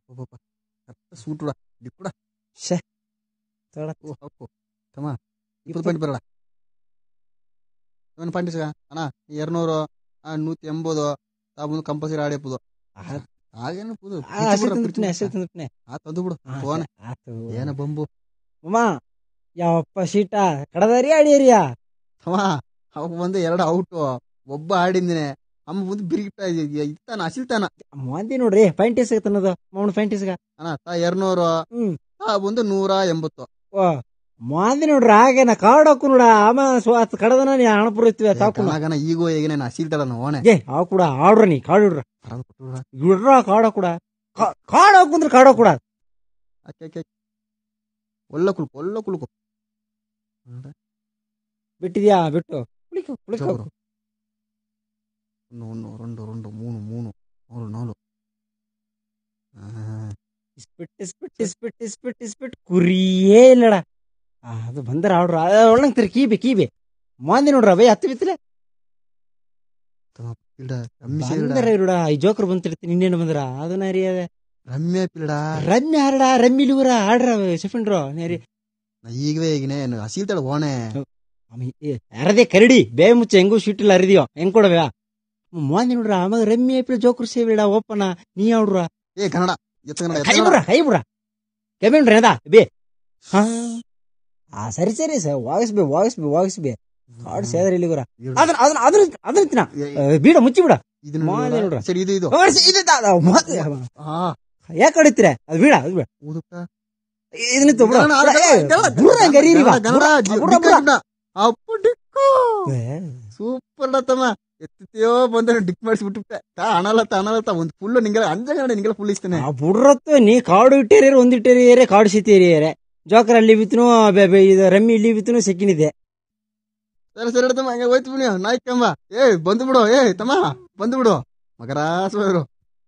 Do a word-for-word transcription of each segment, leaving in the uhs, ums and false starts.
suit ಕೂಡ ಶೇ ತಮ್ಮ ಇಪ್ಪತ್ತು ಪಾಯಿಂಟ್ ಬರಲ್ಲ ಸೆವೆನ್ ಪಾಯಿಂಟ್ ಅಣ್ಣ ಎರಡ್ನೂರು ನೂತಿ ಎಂಬುದು ತಾಬಂದು ಕಂಪಲ್ಸರಿ ಆಡಿಯಪ್ಪದು ಹಾಗೇನು ತಂದು ಬಿಡು ಫೋನ್ ಏನ ಬಂಬು ಅಮ್ಮ ಯಾವಪ್ಪ ಶೀಟ ಕಡದಾರಿ ಆಡಿಯರಿಯಾ ಅವ ಅವಾಗ ಬಂದು ಎರಡು ಔಟು ಒಬ್ಬ ಆಡಿಂದಿನಿ ಅಮ್ಮ ಮುಂದೆ ಬಿರಿಗಿಟ್ಟ ಇತ್ತಾನ ಹಸಿಲ್ತಾನ ಮಂದಿ ನೋಡ್ರಿ ಪಾಯಿಂಟ್ ಎಸ್ ಅನ್ನೋದು ಮೌನ್ ಪಾಯಿಂಟ್ ಎಸ್ಗ ಅಣ್ಣ ತಾ ಎರಡ್ನೂರು ಹ್ಮ್ ತಾ ಬಂದು ನೂರ ಎಂಬತ್ತು ಓ ಮಂದಿ ನೋಡ್ರಿ ಹಾಗೇನ ಕಾಡೋಕು ನೋಡ ಆಮ ಸ್ವಾತ್ ಕಡದನ ನೀ ಹಣಪುರ ಇರ್ತೀವಿ ತಾಕುನ ಈಗೋ ಈಗ ನಾನು ಹಸಿಲ್ತಾಳ ಓಣೆ ಏ ಅವ್ ಕೂಡ ಆಡ್ರ ನೀ ಕಾಡುಡ್ರ ಇಡ್ರ ಕಾಡ ಕೂಡ ಕಾಡೋ ಕುಂದ್ರೆ ಕಾಡೋ ಕೂಡ ಒಳ್ಳ ಕುಳ್ಕು ಒಳ್ಳ ಕುಳ್ಕು ಬಿಟ್ಟಿದ್ಯಾ ಬಿಟ್ಟು ಕುಳಿಕೋ ಕುಳಿಕೋ ಒಂದು రెండు రెండు ಮೂರು ಮೂರು ನಾಲ್ಕು ನಾಲ್ಕು ಇಸ್ಪಿಟ್ ಇಸ್ಪಿಟ್ ಇಸ್ಪಿಟ್ ಇಸ್ಪಿಟ್ ಇಸ್ಪಿಟ್ ಕುರಿಯೇ ಇಲ್ಲಡ ಅದು ಬಂದ್ರ ಆಡ್ರ ಒಳ್ಳಂಗ್ತಿರಿ ಕೀಬೆ ಕೀಬೆ ಮಾಂದಿ ನೋಡ್ರ ಬೈ ಹತ್ತು ಬಿತ್ತಲೆ ಬಂದರ ಇರುಡ ಈ ಜೋಕರ್ ಬಂತಿರ್ತೀನಿ ಇನ್ನೇನು ಬಂದ್ರ ಅದನ್ನ ಅರಿಯದ ರಮ್ಯ ಪಿಲ್ಡ ರಮ್ಯ ಹರಡ ರಮ್ಮಿಲಿವರ ಆಡ್ರ ಸೆಫೆಂಡ್ರು ನೇರಿ ಈಗವೇ ಈಗಿನೇ ಹಸಿಲ್ತಾಳ ಓಣೆ ಅರದೇ ಕರಡಿ ಬೇ ಮುಚ್ಚ ಹೆಂಗೂ ಶೀಟಿಲ್ಲ ಅರಿದಿಯೋ ಹೆಂಗ್ ಕೊಡವ್ಯಾ ಮಾಂದಿ ನೋಡ್ರ ಆವಾಗ ರಮ್ಯ ಪಿಲ್ ಜೋಕರ್ ಸೇವಿಡ ಓಪನ ನೀ ಆಡ್ರ ಏ ಕನ್ನಡ ಕೈ ಬಿಡ್ರ ಕೈ ಬಿಡ್ರ ಕೆಬೇನ್ರಿ ಅದ ಬೇ ಹಾ ಆ ಸರಿ ಸರಿ ಸರ್ ವಾಗಿಸ್ಬೇ ವಾಗಿಸ್ಬೇ ವಾಗಿಸ್ಬೇ ಕಾಡು ಸೇದ್ರ ಇಲ್ಲಿ ಗುರ ಅದನ್ನ ಅದನ್ನ ಅದನ್ನ ಅದನ್ನ ತಿನ್ನ ಬೀಡ ಮುಚ್ಚಿ ಬಿಡ ನೋಡ್ರ ಸರಿ ಇದು ಇದು ಯಾಕೆ ಹೊಡಿತೀರ ಅದು ಬೀಡ ಅದು ಬೀಡ ಇದನ್ನಿತ್ತು ಸೂಪರ್ ತಮ್ಮ ಎತ್ತೋ ಬಂದ ಡಿಕ್ ಮಾಡಿಸ್ಬಿಟ್ಟು ಅಣಲತ್ತ ಅಣಲತ್ತ ಒಂದು ಫುಲ್ ನಿಂಗೆಲ್ಲ ಅಂಜಗಣ ನಿಂಗೆಲ್ಲ ಫುಲ್ ಇಸ್ತಾನೆ ಬುಡ್ರತ್ತು ನೀ ಕಾಡು ಇಟ್ಟೇರಿ ಒಂದಿಟ್ಟೇರಿಯರೆ ಕಾಡು ಸಿತೀರಿಯರೆ ಜೋಕರ್ ಅಲ್ಲಿ ಬಿತ್ತನು ಇದು ರಮ್ಮಿ ಇಲ್ಲಿ ಬಿತ್ತನು ಸೆಕ್ಕಿನಿದೆ ಸರಿ ಸರಿ ತಮ್ಮ ಹಂಗೆ ಹೋಯ್ತು ಬಿಡಿ ನಾಯ್ಕಮ್ಮ ಏ ಬಂದು ಬಿಡು ಏ ತಮ್ಮ ಬಂದು ಬಿಡು ಮಗರಾಸರು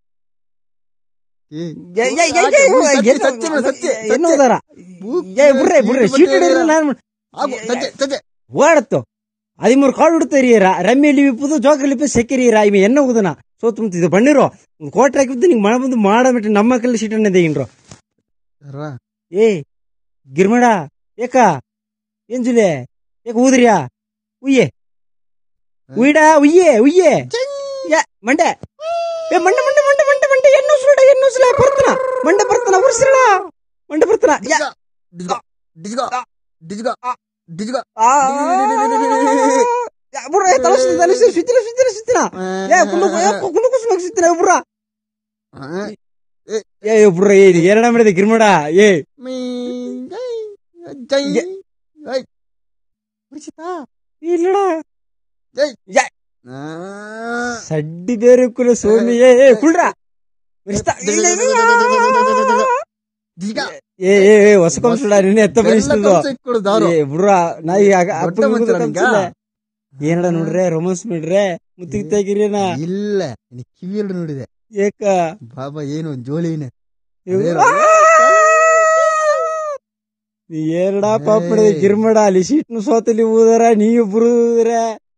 ಓಡತ್ತು ಹದಿಮೂರು ಕಾಡು ಹಿಡ್ತಾರಿಯರ ರಮ್ಮಿಯಲ್ಲಿ ಬಿಪ್ಪುದು ಜೋಕರ್ಲಿ ಸೆಕ್ಕಿರಿಯರ ಇವ ಎನ್ನ ಹೋಗುದನ ಸೋತ್ ಮುಂತಿದ್ದು ಬಣ್ಣಿರೋ ಕೋಟೆ ಹಾಕಿದ್ದು ನಿಂಗೆ ಮಳೆ ಬಂದು ಮಾಡಬಿಟ್ಟು ನಮ್ಮ ಕಲ್ಲಿ ಸೀಟನ್ನೇ ತೆಗಿನ್ರು ಏ ಗಿರ್ಮಡ ಏಕ ಏನ್ ಜುಲೆ ಏಕ ಊದ್ರಿಯಾ ಉಯ್ಯೆ ಉಯ್ಡ ಉಯ್ಯೆ ಉಯ್ಯೆ ಮಂಡೆ ಏ ಮಂಡೆ ಮಂಡೆ ಮಂಡೆ ಮಂಡೆ ಮಂಡೆ ಎನ್ನು ಸುಡ ಎನ್ನು ಸುಲ ಬರ್ತನ ಮಂಡೆ ಬರ್ತನ ಉರ್ಸಿಡ ಮಂಡೆ ಬರ್ತನ ಡಿಜ್ಗ ಡಿಜ್ಗ ಡಿಜ್ಗ ಬುರ್ರ ತಲಸಿ ತಲಸಿ ಸುತ್ತಿನ ಸುತ್ತಿನ ಸುತ್ತಿನ ಏ ಕುಲು ಕುಲು ಕುಸುಮ ಸುತ್ತಿನ ಬುರ್ರ ಏ ಬುರ್ರ ಏ ಎರಡ ಮಾಡಿದೆ ಗಿರ್ಮಡ ಏ ಇಲ್ಲಡ ಸಡ್ಡಿ ಬೇರೆ ಕುಲ ಸೋಮಿ ಏ ಕುಳ್ರ ಏ ಏ ಹೊಸ ಕಂಸುಡ ನಿನ್ನೆ ಎತ್ತ ಬರಿಸ್ತದ ಏ ಬುರ್ರ ನಾ ಏನಡ ನೋಡ್ರೆ ರೊಮಾನ್ಸ್ ಮಾಡ್ರೆ ಮುತ್ತಿಗೆ ತೆಗಿರಿನ ಇಲ್ಲ ಕಿವಿ ನೋಡಿದೆ ಏಕ ಬಾಬಾ ಏನು ಜೋಲಿನ ಎರಡ ಪಾಪ ಗಿರ್ಮಡ ಅಲ್ಲಿ ಸೀಟ್ನು ಸೋತಲಿ ಊದರ ನೀವು ಬುರುದ್ರೆ